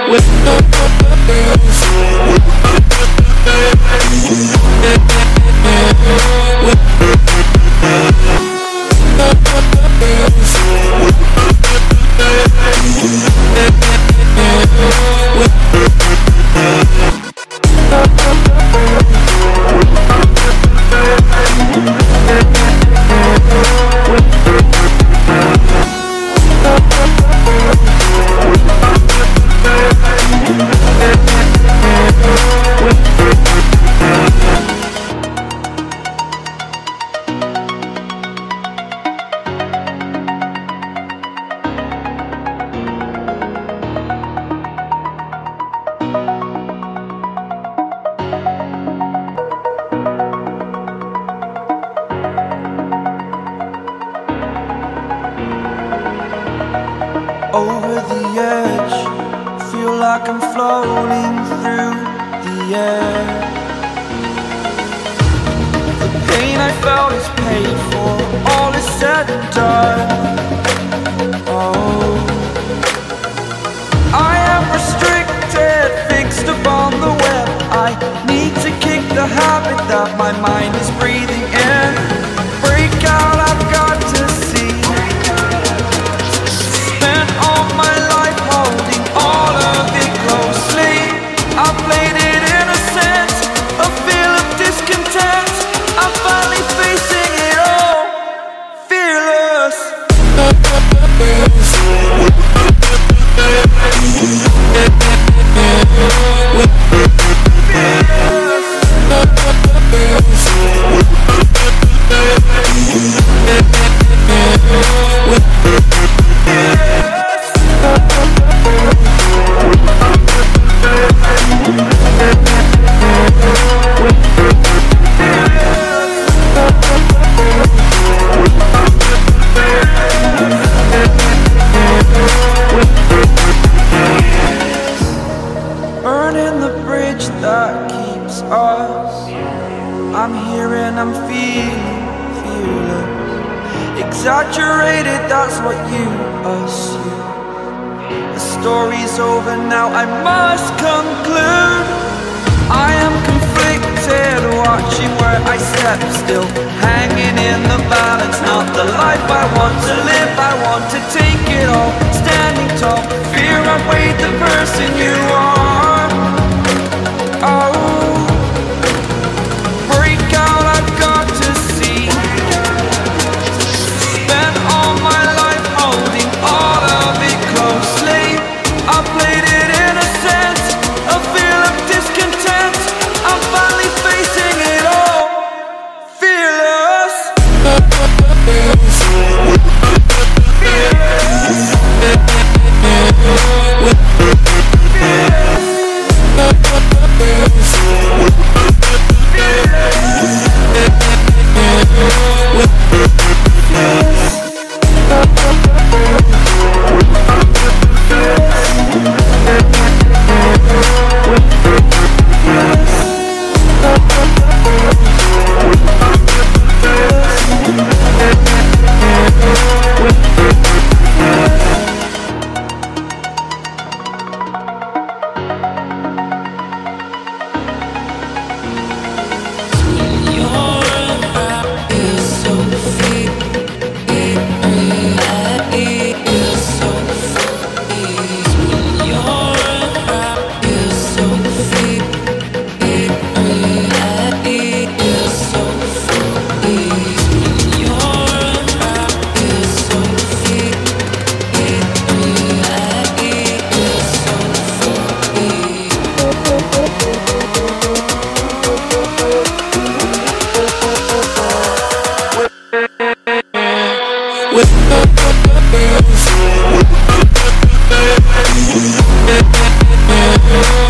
Over the edge, feel like I'm floating through the air. The pain I felt is paid for, all is said and done. Oh, I am restricted, fixed upon the web. I need to kick the habit that my mind is breathing in. Break out, I've got to see. Spent all my life holding all of it closely. I played it innocent, a feel of discontent. I'm finally facing it all, fearless. Burning the bridge that keeps us. I'm here and I'm feeling fearless. Exaggerated, that's what you assume. The story's over now, I must conclude. I am conflicted, watching where I step still, hanging in the balance. Not the life I want to live, I want to take it all. Standing tall, fear I've weighed the person you are. Oh, break out, I've got to see. Spent all my life holding all of it closely. I played it innocent, a feel of discontent. I'm finally facing it all, fearless. With